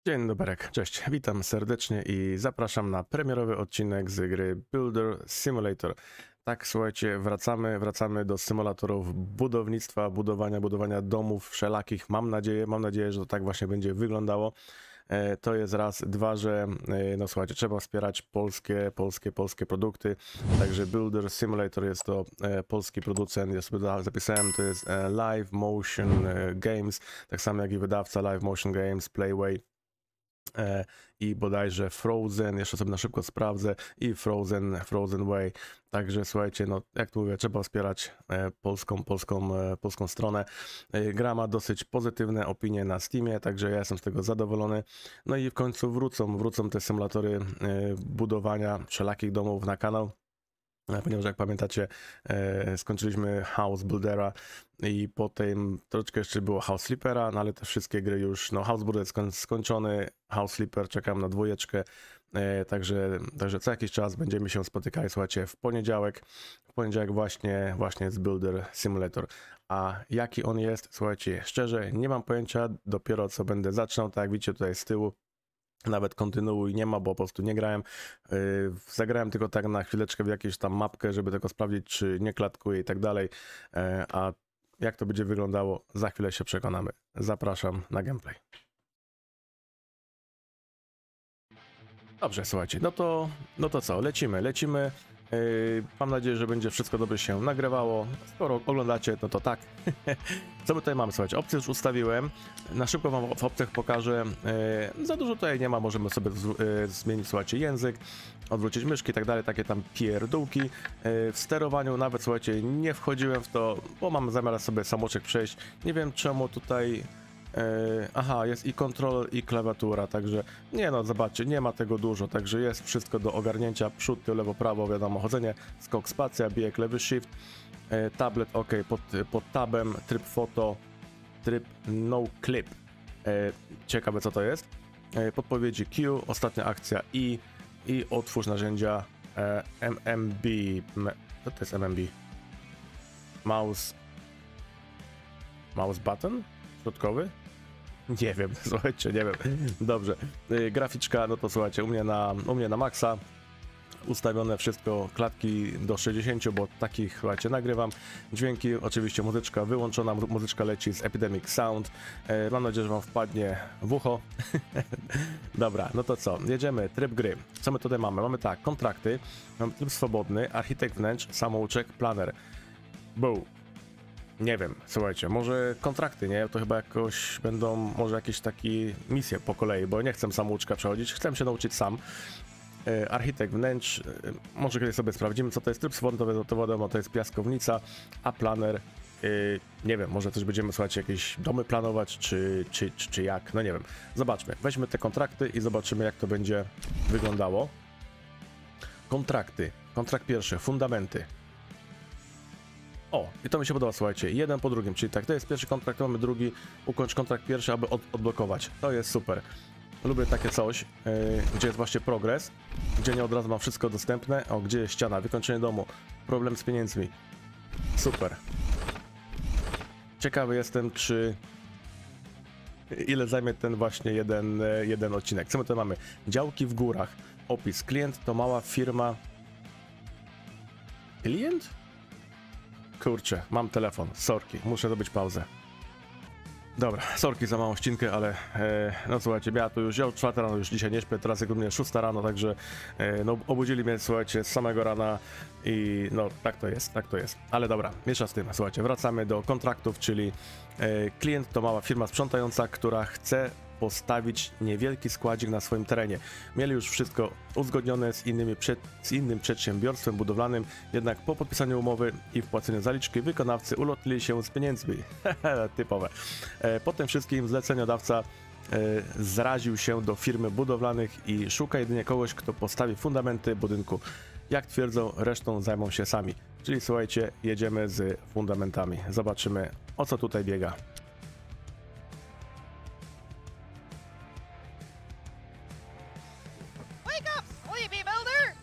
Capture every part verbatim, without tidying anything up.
Dzień dobry, cześć, witam serdecznie i zapraszam na premierowy odcinek z gry Builder Simulator. Tak, słuchajcie, wracamy, wracamy do symulatorów budownictwa, budowania, budowania domów wszelakich. Mam nadzieję, mam nadzieję, że to tak właśnie będzie wyglądało. E, to jest raz, dwa, że e, no słuchajcie, trzeba wspierać polskie, polskie, polskie produkty. Także Builder Simulator jest to e, polski producent, ja sobie zapisałem, to jest e, Live Motion e, Games, tak samo jak i wydawca Live Motion Games, Playway. E, i bodajże Frozen, jeszcze sobie na szybko sprawdzę, i Frozen, Frozen Way. Także słuchajcie, no jak tu mówię, trzeba wspierać e, polską, polską, e, polską stronę. E, gra ma dosyć pozytywne opinie na Steamie, także ja jestem z tego zadowolony. No i w końcu wrócą, wrócą te symulatory e, budowania wszelakich domów na kanał. Ponieważ jak pamiętacie, e, skończyliśmy House Buildera i potem troszeczkę jeszcze było House Sleepera, no ale te wszystkie gry już, no House Builder jest skończony, House Sleeper czekam na dwójeczkę, e, także, także co jakiś czas będziemy się spotykali, słuchajcie, w poniedziałek, w poniedziałek właśnie, właśnie jest Builder Simulator. A jaki on jest, słuchajcie, szczerze nie mam pojęcia, dopiero co będę zaczynał, tak jak widzicie tutaj z tyłu. Nawet kontynuuj nie ma, bo po prostu nie grałem. Yy, zagrałem tylko tak na chwileczkę w jakąś tam mapkę, żeby tylko sprawdzić, czy nie klatkuje i tak dalej. Yy, a jak to będzie wyglądało, za chwilę się przekonamy. Zapraszam na gameplay. Dobrze, słuchajcie, no to, no to co, lecimy, lecimy. Yy, mam nadzieję, że będzie wszystko dobrze się nagrywało. Skoro oglądacie, no to tak. Co my tutaj mamy, słuchajcie, opcje już ustawiłem. Na szybko wam w opcjach pokażę. Yy, za dużo tutaj nie ma, możemy sobie z, yy, zmienić, słuchajcie, język, odwrócić myszki i tak dalej, takie tam pierdółki. Yy, w sterowaniu nawet, słuchajcie, nie wchodziłem w to, bo mam zamiar sobie samoczek przejść. Nie wiem czemu tutaj... Yy, aha, jest i kontroler, i klawiatura, także nie no, zobaczcie, nie ma tego dużo, także jest wszystko do ogarnięcia, przód, tył, lewo, prawo, wiadomo, chodzenie, skok, spacja, bieg, lewy shift, yy, tablet, ok, pod, pod tabem, tryb foto, tryb no clip, yy, ciekawe co to jest, yy, podpowiedzi Q, ostatnia akcja I i otwórz narzędzia yy, M M B, co to jest M M B? Mouse, mouse button? Środkowy? Nie wiem, słuchajcie, nie wiem. Dobrze. Yy, graficzka, no to słuchajcie, u mnie na, u mnie na maksa. Ustawione wszystko, klatki do sześćdziesięciu, bo takich, słuchajcie, nagrywam. Dźwięki, oczywiście muzyczka wyłączona, muzyczka leci z Epidemic Sound. Yy, mam nadzieję, że wam wpadnie w ucho. Dobra, no to co, jedziemy, tryb gry. Co my tutaj mamy? Mamy tak, kontrakty, mamy tryb swobodny, architekt wnętrz, samouczek, planer. Boom. Nie wiem, słuchajcie, może kontrakty, nie? To chyba jakoś będą, może jakieś takie misje po kolei, bo nie chcę samouczka przechodzić, chcę się nauczyć sam. E, architekt wnętrz, e, może kiedyś sobie sprawdzimy, co to jest tryb swobodny, to, to wiadomo, to jest piaskownica, a planer, e, nie wiem, może też będziemy, słuchajcie, jakieś domy planować, czy, czy, czy, czy jak, no nie wiem. Zobaczmy, weźmy te kontrakty i zobaczymy, jak to będzie wyglądało. Kontrakty, kontrakt pierwszy, fundamenty. O, i to mi się podoba, słuchajcie, jeden po drugim, czyli tak, to jest pierwszy kontrakt, mamy drugi, ukończ kontrakt pierwszy, aby od, odblokować. To jest super. Lubię takie coś, yy, gdzie jest właśnie progres, gdzie nie od razu mam wszystko dostępne. O, gdzie jest ściana, wykończenie domu, problem z pieniędzmi. Super. Ciekawy jestem, czy... ile zajmie ten właśnie jeden, jeden odcinek. Co my tu mamy? Działki w górach, opis, klient to mała firma... Klient? Kurczę, mam telefon, sorki, muszę zrobić pauzę. Dobra, sorki za małą ścinkę, ale e, no słuchajcie, ja tu już, ja od czwartej rano już dzisiaj nie śpię, teraz jak u mnie szósta rano, także e, no obudzili mnie, słuchajcie, z samego rana i no tak to jest, tak to jest. Ale dobra, miesza z tym, słuchajcie, wracamy do kontraktów, czyli e, klient to mała firma sprzątająca, która chce postawić niewielki składzik na swoim terenie. Mieli już wszystko uzgodnione z, innymi przed, z innym przedsiębiorstwem budowlanym, jednak po podpisaniu umowy i wpłaceniu zaliczki wykonawcy ulotnili się z pieniędzmi. Typowe. E, po tym wszystkim zleceniodawca e, zraził się do firmy budowlanych i szuka jedynie kogoś, kto postawi fundamenty budynku. Jak twierdzą, resztą zajmą się sami. Czyli słuchajcie, jedziemy z fundamentami. Zobaczymy, o co tutaj biega.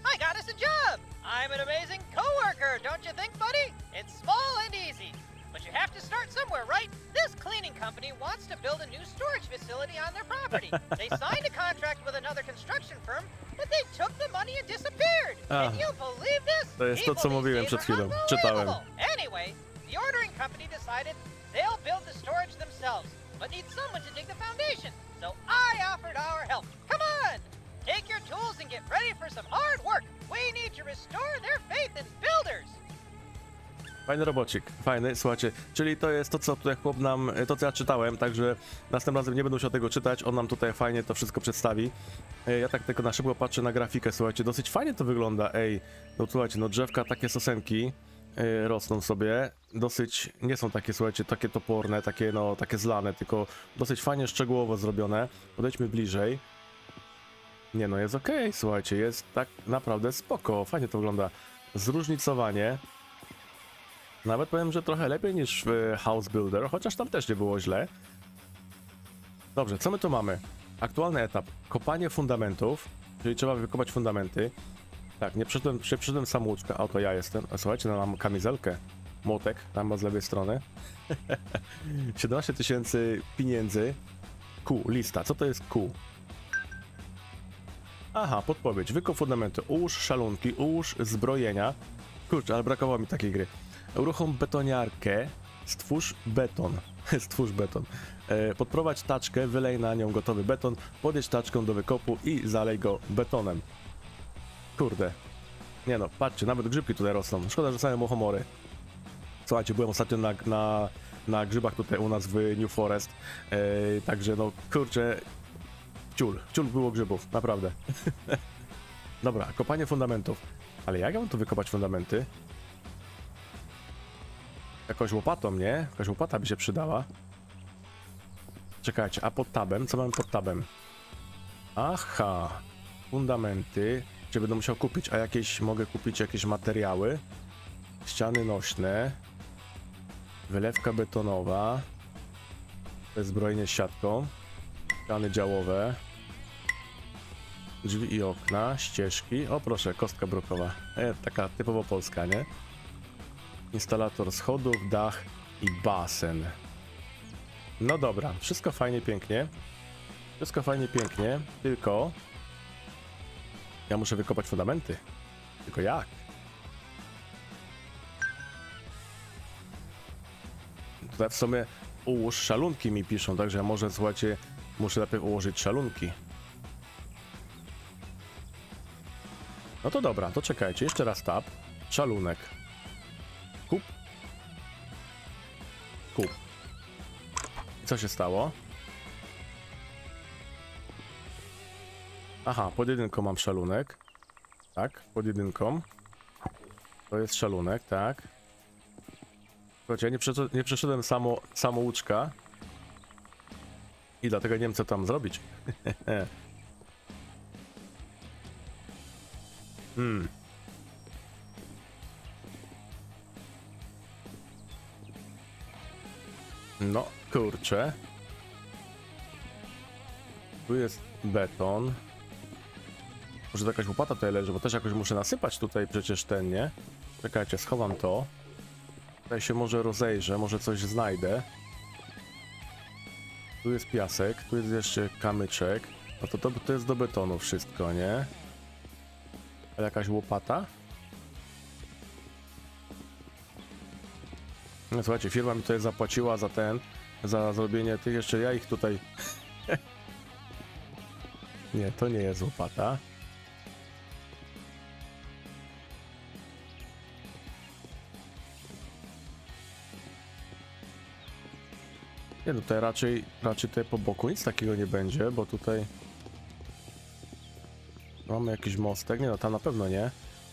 I'm an amazing coworker, don't you think, buddy? It's small and easy, but you You have to start somewhere, right? This cleaning company wants to build a new storage facility on their property. They signed a contract with another construction firm, but they took the money and disappeared. Ah. Can you believe this? To jest to, co People mówiłem these przed days are chwilą. Czytałem. unbelievable. Anyway, the ordering company decided they'll build the storage themselves, but need someone to dig the foundation. So I offered our help. Come on! Take your tools and get ready for some hard work. We need to restore their faith in builders. Fajny robocik, fajny, słuchajcie, czyli to jest to, co tutaj chłop nam, to co ja czytałem, także następnym razem nie będę musiał tego czytać, on nam tutaj fajnie to wszystko przedstawi. Ja tak tylko na szybko patrzę na grafikę, słuchajcie, dosyć fajnie to wygląda, ej, no słuchajcie, no drzewka, takie sosenki yy, rosną sobie, dosyć, nie są takie, słuchajcie, takie toporne, takie no, takie zlane, tylko dosyć fajnie szczegółowo zrobione. Podejdźmy bliżej. Nie no, jest okej, okay, słuchajcie, jest tak naprawdę spoko, fajnie to wygląda. Zróżnicowanie. Nawet powiem, że trochę lepiej niż w House Builder, chociaż tam też nie było źle. Dobrze, co my tu mamy? Aktualny etap. Kopanie fundamentów, czyli trzeba wykopać fundamenty. Tak, nie przyszedłem, nie przyszedłem samouczka, a oto ja jestem. A słuchajcie, no mam kamizelkę. Młotek, tam ma z lewej strony. siedemnaście tysięcy pieniędzy. Q, lista. Co to jest Q? Aha, podpowiedź. Wykop fundamenty. Ułóż szalunki, ułóż zbrojenia. Kurczę, ale brakowało mi takiej gry. Uruchom betoniarkę, stwórz beton, stwórz beton, e, podprowadź taczkę, wylej na nią gotowy beton, podjedź taczką do wykopu i zalej go betonem. Kurde, nie no, patrzcie, nawet grzybki tutaj rosną, szkoda, że same muchomory. Słuchajcie, byłem ostatnio na, na, na grzybach tutaj u nas w New Forest, e, także no, kurczę, ciul, ciul było grzybów, naprawdę. Dobra, kopanie fundamentów, ale jak ja mam tu wykopać fundamenty? Jakąś łopatą, nie? Jakaś łopata by się przydała. Czekajcie, a pod tabem? Co mamy pod tabem? Aha, fundamenty. Czy będę musiał kupić? A jakieś, mogę kupić jakieś materiały? Ściany nośne. Wylewka betonowa. Zbrojenie siatką. Ściany działowe. Drzwi i okna, ścieżki. O proszę, kostka brukowa. E, taka typowo polska, nie? Instalator schodów, dach i basen. No dobra, wszystko fajnie, pięknie. Wszystko fajnie, pięknie, tylko ja muszę wykopać fundamenty. Tylko jak? Tutaj w sumie ułóż szalunki mi piszą, także może, słuchajcie, muszę najpierw ułożyć szalunki. No to dobra, to czekajcie, jeszcze raz tab. Szalunek. Kup. Kup. Co się stało? Aha, pod jedynką mam szalunek. Tak, pod jedynką. To jest szalunek, tak. Słuchajcie, ja nie, przeszedłem, nie przeszedłem samo, samouczka. I dlatego nie wiem, co tam zrobić. hmm. No, kurczę. Tu jest beton. Może to jakaś łopata tutaj leży, bo też jakoś muszę nasypać tutaj przecież ten, nie? Czekajcie, schowam to. Tutaj się może rozejrzę, może coś znajdę. Tu jest piasek, tu jest jeszcze kamyczek. No to, to, to jest do betonu wszystko, nie? A jakaś łopata? No słuchajcie, firma mi tutaj zapłaciła za ten, za zrobienie tych, jeszcze ja ich tutaj... Nie, to nie jest łopata. Nie, tutaj raczej, raczej tutaj po boku nic takiego nie będzie, bo tutaj... Mamy jakiś mostek, nie no, tam na pewno nie.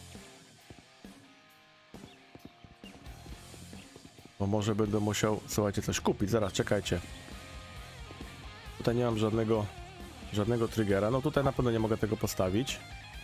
Bo może będę musiał, słuchajcie, coś kupić. Zaraz, czekajcie. Tutaj nie mam żadnego, żadnego triggera. No tutaj na pewno nie mogę tego postawić.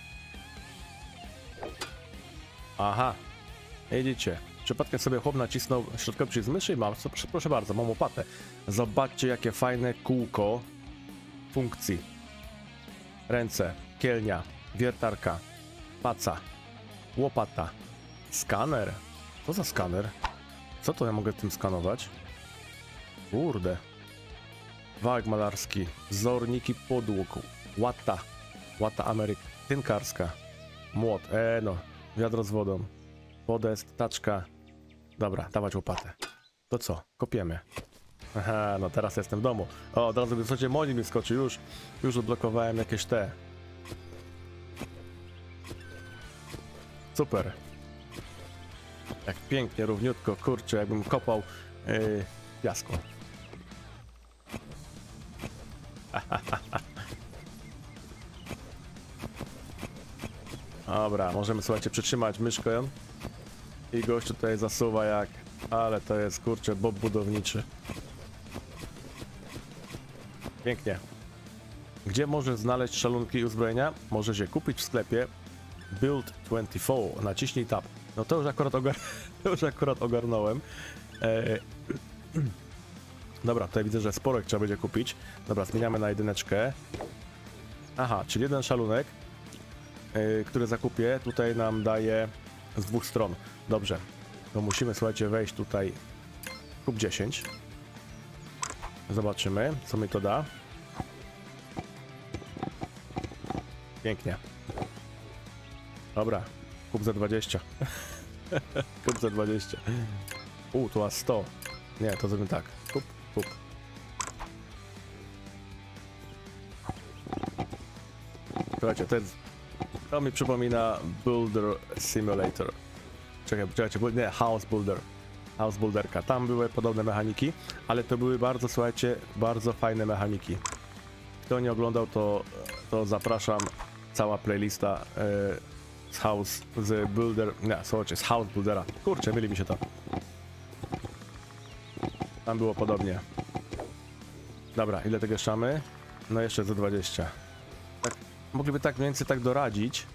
Aha. Widzicie. Przypadkiem sobie chłop nacisnął środkowy przycisk myszy i mam, proszę, proszę bardzo, mam łopatę. Zobaczcie, jakie fajne kółko funkcji. Ręce, kielnia, wiertarka, paca, łopata, skaner. Co za skaner? Co to ja mogę tym skanować? Kurde. Wałek malarski, wzorniki podłóg, łata, łata Ameryk, tynkarska, młot, e no, wiadro z wodą, podest, taczka. Dobra, dawać łopatę. To co? Kopiemy. Aha, no teraz jestem w domu. O, od razu w zasadzie monik mi skoczy, już, już odblokowałem jakieś te. Super. Jak pięknie, równiutko, kurczę, jakbym kopał yy, piasku. Dobra, możemy, słuchajcie, przytrzymać myszkę i gość tutaj zasuwa jak... Ale to jest, kurczę, bob budowniczy. Pięknie. Gdzie możesz znaleźć szalunki i uzbrojenia? Możesz je kupić w sklepie Build dwadzieścia cztery. Naciśnij tab. No to już akurat, ogar to już akurat ogarnąłem. Eee... Dobra, tutaj widzę, że sporo trzeba będzie kupić. Dobra, zmieniamy na jedyneczkę. Aha, czyli jeden szalunek, yy, który zakupię, tutaj nam daje z dwóch stron. Dobrze, to musimy, słuchajcie, wejść tutaj. Kup dziesięć. Zobaczymy, co mi to da. Pięknie. Dobra, kup za dwadzieścia. Kup za dwadzieścia. U, tu aż sto. Nie, to zrobimy tak. Kup, kup. Słuchajcie, to, jest, to mi przypomina Builder Simulator. Czekaj, czekajcie, nie, House Builder. House Builderka. Tam były podobne mechaniki, ale to były bardzo, słuchajcie, bardzo fajne mechaniki. Kto nie oglądał, to, to zapraszam. Cała playlista yy, z House, z Builder, nie, słuchajcie, z House Buildera. Kurczę, myli mi się to. Tam było podobnie. Dobra, ile tego jeszcze mamy? No jeszcze za dwadzieścia. Tak, mogliby tak mniej więcej tak doradzić.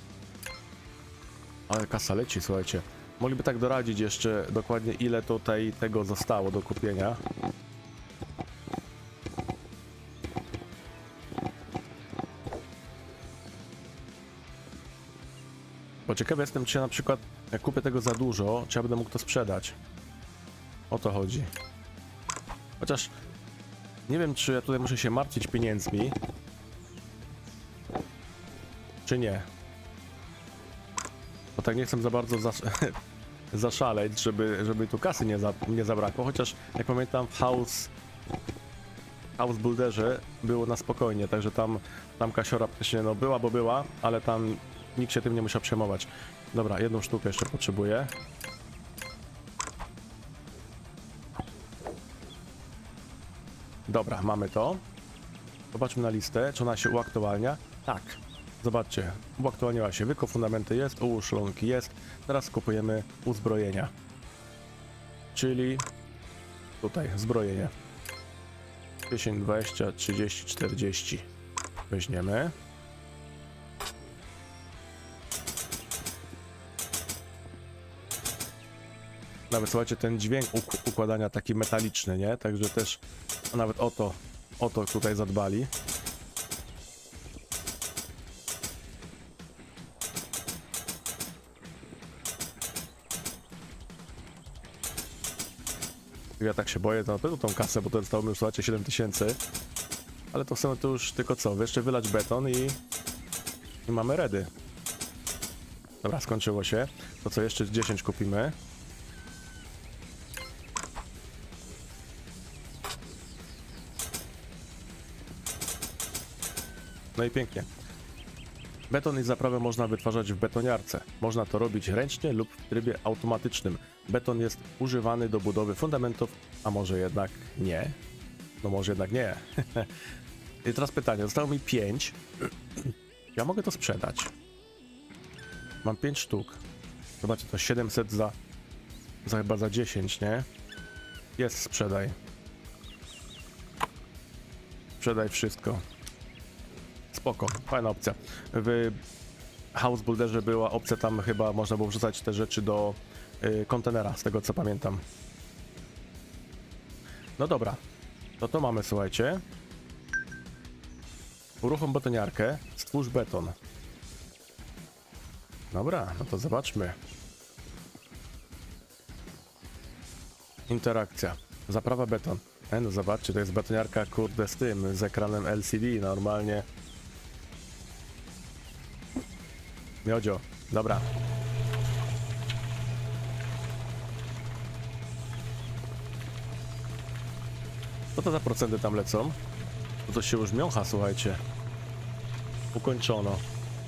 Ale kasa leci, słuchajcie. Mogliby tak doradzić jeszcze dokładnie, ile tutaj tego zostało do kupienia. Bo ciekawy jestem, czy ja na przykład, jak kupię tego za dużo, czy ja będę mógł to sprzedać. O to chodzi. Chociaż nie wiem, czy ja tutaj muszę się martwić pieniędzmi, czy nie. Bo tak nie chcę za bardzo zasz zaszaleć, żeby, żeby tu kasy nie, za nie zabrakło. Chociaż jak pamiętam, w House, House Builderze było na spokojnie, także tam, tam kasiora praktycznie no była, bo była, ale tam nikt się tym nie musiał przejmować. Dobra, jedną sztukę jeszcze potrzebuję. Dobra, mamy to. Zobaczmy na listę, czy ona się uaktualnia. Tak, zobaczcie, uaktualniła się. Wyko fundamenty jest, u szlonki jest. Teraz kupujemy uzbrojenia. Czyli tutaj zbrojenie. dziesięć, dwadzieścia, trzydzieści, czterdzieści. Weźmiemy. Nawet słuchajcie, ten dźwięk uk układania taki metaliczny, nie? Także też nawet o to, o to tutaj zadbali. Ja tak się boję, to na pewno tą kasę, bo to zostało mi już, słuchajcie, siedem tysięcy. Ale to w sumie to już tylko co? Jeszcze wylać beton i, i mamy ready. Dobra, skończyło się. To co, jeszcze dziesięć kupimy. No i pięknie. Beton i zaprawę można wytwarzać w betoniarce. Można to robić ręcznie lub w trybie automatycznym. Beton jest używany do budowy fundamentów, a może jednak nie? No może jednak nie. I teraz pytanie, zostało mi pięć. Ja mogę to sprzedać. Mam pięć sztuk. Zobaczcie, to siedemset za, za chyba za dziesięć, nie? Jest, sprzedaj. Sprzedaj wszystko. Spoko, fajna opcja. W House Builderze była opcja, tam chyba można było wrzucać te rzeczy do y, kontenera, z tego co pamiętam. No dobra, to to mamy, słuchajcie. Uruchom betoniarkę, stwórz beton. Dobra, no to zobaczmy. Interakcja. Zaprawa beton. E, no zobaczcie, to jest betoniarka, kurde, z tym, z ekranem L C D, normalnie. Miodzio, dobra. Co to za procenty tam lecą? To coś się już miącha, słuchajcie. Ukończono.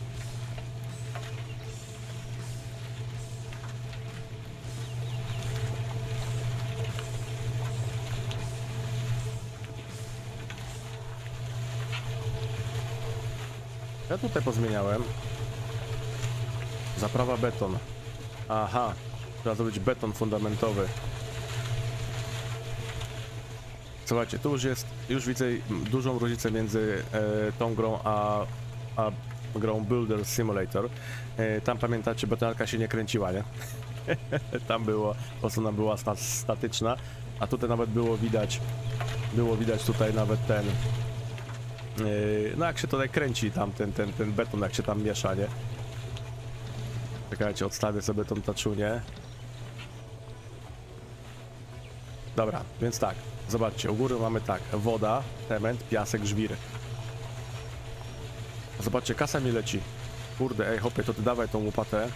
Ja tutaj pozmieniałem. Zaprawa beton. Aha, trzeba zrobić beton fundamentowy. Słuchajcie, tu już jest, już widzę dużą różnicę między e, tą grą a, a grą Builder Simulator. E, tam pamiętacie, betoniarka się nie kręciła, nie? Tam było, po prostu ona była sta statyczna, a tutaj nawet było widać, było widać tutaj nawet ten, e, no jak się tutaj kręci tam ten, ten, ten beton, jak się tam miesza, nie? Czekajcie, odstawię sobie tą taczunię. Dobra, więc tak, zobaczcie, u góry mamy tak, woda, cement, piasek, żwir. Zobaczcie, kasa mi leci. Kurde, ej, hopie, to ty dawaj tą łopatę.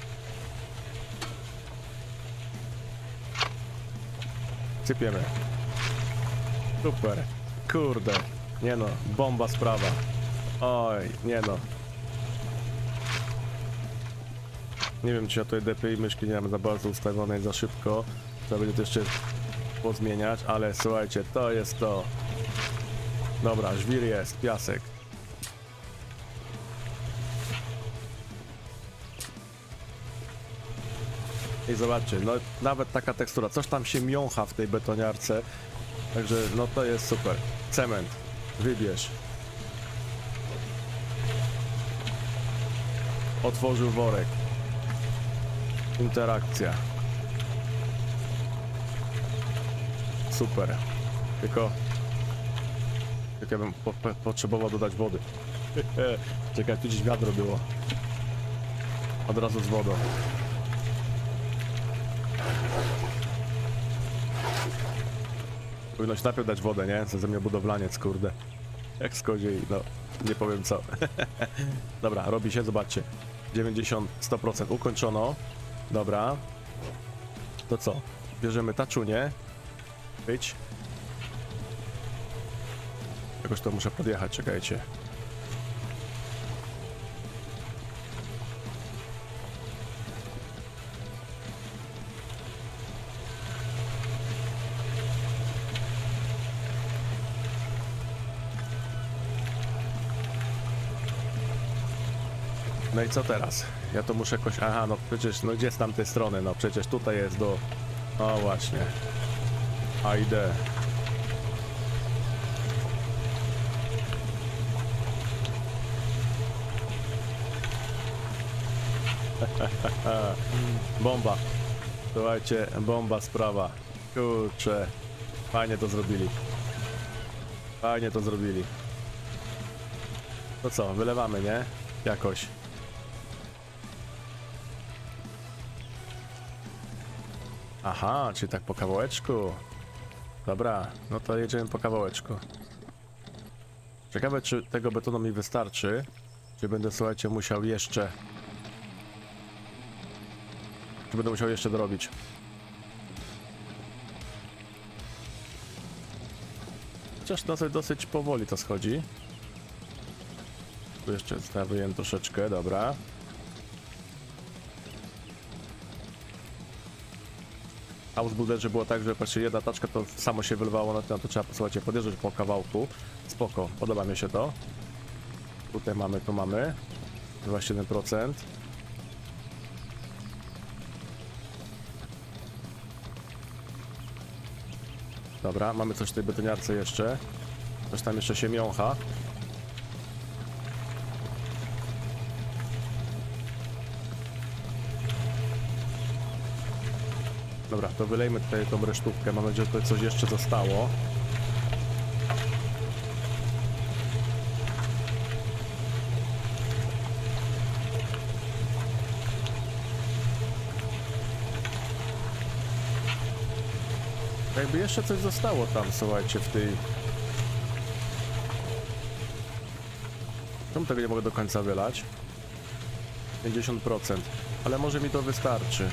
Sypiemy. Super. Kurde. Nie no, bomba sprawa. Oj, nie no. Nie wiem, czy ja tutaj D P I myszki nie mam za bardzo ustawionej za szybko. Trzeba będzie to jeszcze pozmieniać, ale słuchajcie, to jest to. Dobra, żwir jest, piasek. I zobaczcie, no nawet taka tekstura, coś tam się miącha w tej betoniarce. Także no to jest super. Cement, wybierz. Otworzył worek. Interakcja. Super. Tylko... Tylko ja bym po, po, potrzebował dodać wody. Czekaj, tu gdzieś wiadro było. Od razu z wodą. Powinno się najpierw dać wodę, nie? Co ze mnie budowlaniec, kurde. Jak skodzi, no nie powiem co. Dobra, robi się, zobaczcie. dziewięćdziesiąt, sto procent ukończono. Dobra. To co? Bierzemy taczunię. Być. Jakoś to muszę podjechać, czekajcie. No i co teraz? Ja to muszę jakoś... Aha, no przecież, no gdzie z tamtej strony? No przecież tutaj jest do... O właśnie. A idę. Bomba. Słuchajcie, bomba sprawa. Kurczę. Fajnie to zrobili. Fajnie to zrobili. To co, wylewamy, nie? Jakoś. Aha, czyli tak po kawałeczku. Dobra, no to jedziemy po kawałeczku. Ciekawe, czy tego betonu mi wystarczy, czy będę, słuchajcie, musiał jeszcze... Czy będę musiał jeszcze dorobić. Chociaż dosyć, dosyć powoli to schodzi. Tu jeszcze stawiłem troszeczkę, dobra. A w builderze było tak, że patrzcie, jedna taczka to samo się wylewało na ten, to trzeba, posłuchajcie, podjeżdżać po kawałku. Spoko, podoba mi się to. Tutaj mamy, tu mamy dwadzieścia siedem procent. Dobra, mamy coś w tej betoniarce jeszcze. Coś tam jeszcze się miącha. Dobra, to wylejmy tutaj tą resztówkę. Mam nadzieję, że tutaj coś jeszcze zostało. Jakby jeszcze coś zostało tam, słuchajcie, w tej... Czemu tego nie mogę do końca wylać? pięćdziesiąt procent, ale może mi to wystarczy.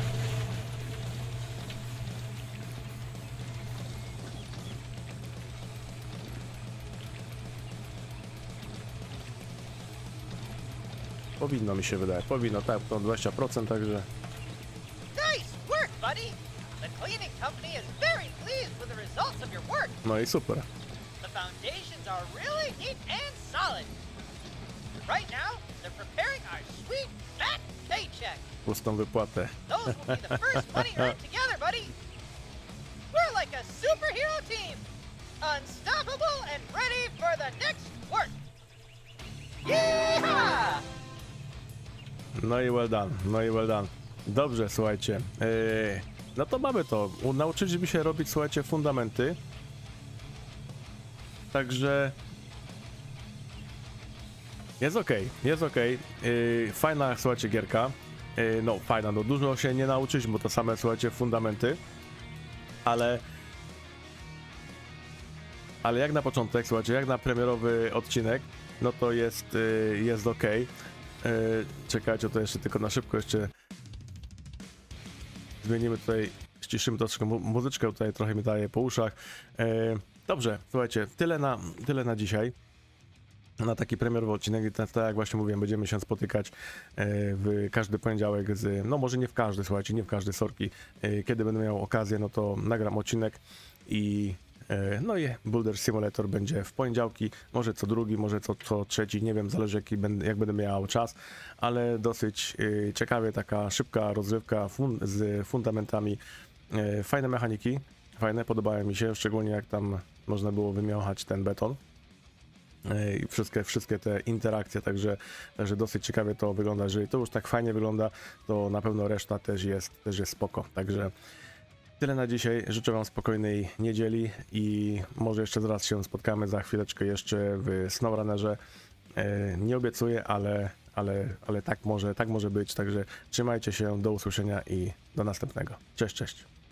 Powinno mi się wydaje, powinno, tak, to dwadzieścia procent, także... Nice work, buddy! The cleaning company is very pleased with the results of your work. No i super. The foundations are really neat and solid. Right now, they're preparing our sweet, fat paycheck. Pustą wypłatę. Those will be the first money earned together, buddy. We're like a superhero team. Unstoppable and ready for the next work. Yeehaw! No i well done, no i well done. Dobrze, słuchajcie. Yy, no to mamy to. U- Nauczyliśmy się robić, słuchajcie, fundamenty. Także... Jest ok, jest ok. Yy, fajna, słuchajcie, gierka. Yy, no, fajna, no dużo się nie nauczyliśmy, bo to same, słuchajcie, fundamenty. Ale... Ale jak na początek, słuchajcie, jak na premierowy odcinek, no to jest, yy, jest ok. Yy, czekajcie, to jeszcze tylko na szybko jeszcze zmienimy tutaj, ściszymy troszkę mu muzyczkę, tutaj trochę mi daje po uszach. Yy, dobrze, słuchajcie, tyle na, tyle na dzisiaj. Na taki premierowy odcinek i tak, tak jak właśnie mówiłem, będziemy się spotykać yy, w każdy poniedziałek z, no może nie w każdy, słuchajcie, nie w każdy, sorki. Yy, kiedy będę miał okazję, no to nagram odcinek i no i Builder Simulator będzie w poniedziałki, może co drugi, może co, co trzeci, nie wiem, zależy jaki będę, jak będę miał czas, ale dosyć y, ciekawie, taka szybka rozrywka fun z fundamentami, y, fajne mechaniki, fajne, podobają mi się, szczególnie jak tam można było wymiachać ten beton y, i wszystkie, wszystkie te interakcje, także, także dosyć ciekawie to wygląda. Jeżeli to już tak fajnie wygląda, to na pewno reszta też jest, też jest spoko, także tyle na dzisiaj. Życzę wam spokojnej niedzieli i może jeszcze zaraz się spotkamy za chwileczkę jeszcze w SnowRunnerze. E, nie obiecuję, ale, ale, ale tak może, tak może być. Także trzymajcie się, do usłyszenia i do następnego. Cześć, cześć.